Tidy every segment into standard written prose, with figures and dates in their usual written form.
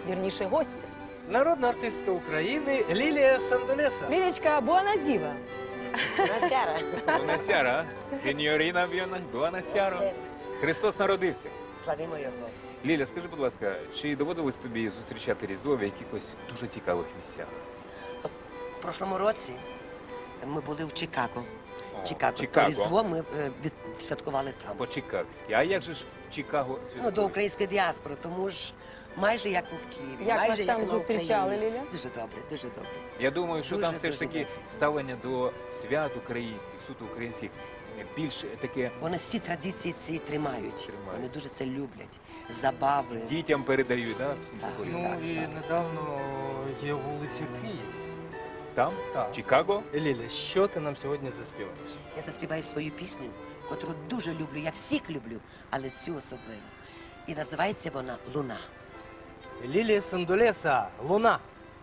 вірніше гостя. Народна артистка України Лілія Сандолеса. Лілічка, буаназіва. Buonasera. Буонасяра, сеньоріна Буонасяро. Христос народився. Славімо його. Ліля, скажи, будь ласка, чи доводилось тобі зустрічати Різдво в якихось дуже цікавих місцях? В прошлому році ми були в Чикаго. Чикаго. То Різдво ми відсвяткували там. По-чикагськи. А як же ж Чикаго святкує? Ну, до української діаспори, тому ж майже як в Києві. Як майже вас там на зустрічали, Україні. Ліля? Дуже добре, дуже добре. Я думаю, що Дуже, там все ж дуже таки добре. ставлення до свят українських, суто українських, більш таке Вони всі традиції ці тримають. Тримають. Вони дуже це люблять. Забави. дітям передають, да, в Так. символі? Ну і недавно є вулиця Київ. Там? Так. Чикаго? Ліля, що ти нам сьогодні заспіваєш? Я заспіваю свою пісню, яку дуже люблю. Я всіх люблю, але цю особливо. І називається вона «Луна». Лілія Сандолеса, Луна.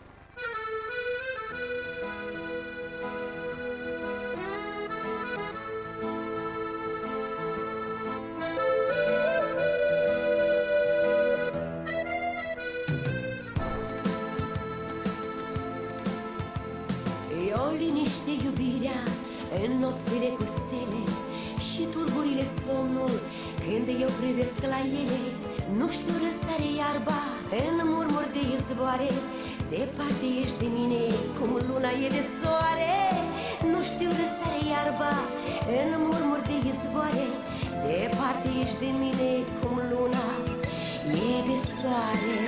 E ho liniște iubirea în nopțile cu stele și tulburile somnul când eu privesc la ele. Nu știu răsare iarba în murmur de izvoare, departe ești de mine cum luna e de soare. Nu știu răsare iarba în murmur de izvoare, departe ești de mine cum luna e de soare.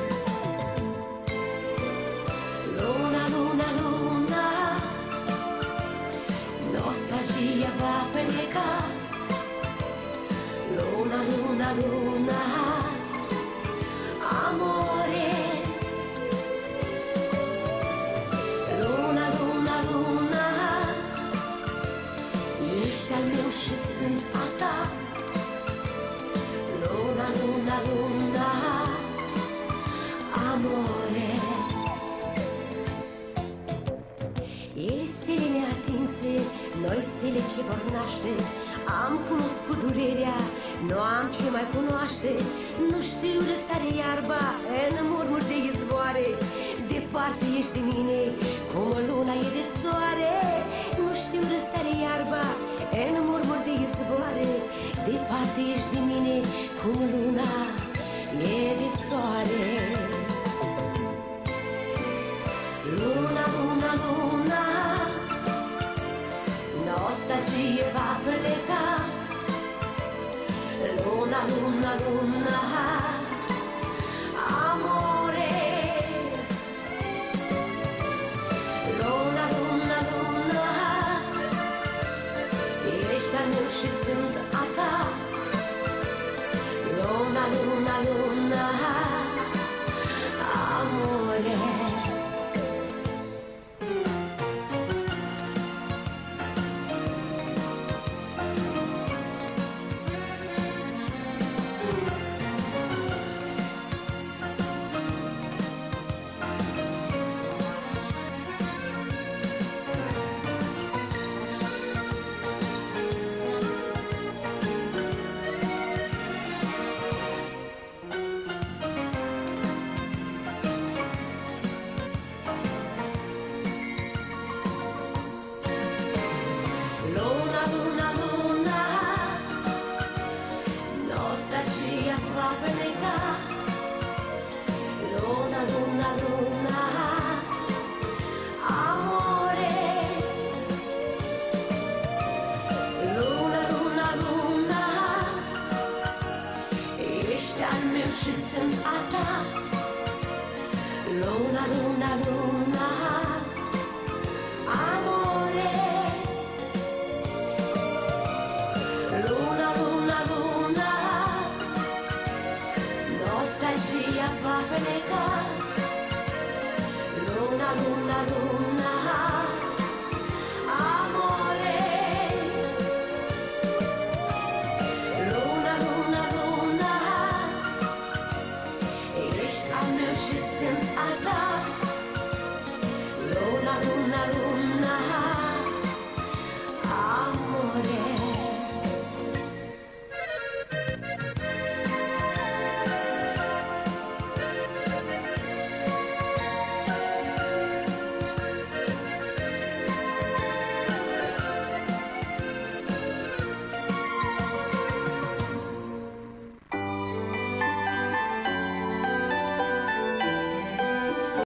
Luna, luna, luna, nostalgia va pleca. Luna, luna, luna, amore. Luna, luna, luna, ești al meu și sunt a ta. Luna, luna, luna, amore. Stele neatinse, noi stele ce vor naște. Am cunoscut durerea, nu am ce mai cunoaște. Nu știu răsare iarba în murmuri de izvoare, departe ești de mine cum luna e de soare. Nu știu răsare iarba în murmuri de izvoare, departe ești de mine cum luna e de soare. Luna, luna, luna, nostalgia va pleca. Luna, luna, luna, amore. Luna, luna, luna, ești al meu și sunt a ta. Luna, luna, luna, amore. Luna, luna, luna, nostalgia va pleca. Luna, luna, luna, amore. Luna, luna, luna, ești al meu și sunt a ta. Luna, luna, luna, amore. Luna, luna, luna, nostalgia va pleca. Luna, luna, luna, amore. Luna, luna, luna, ești al meu și sunt a ta.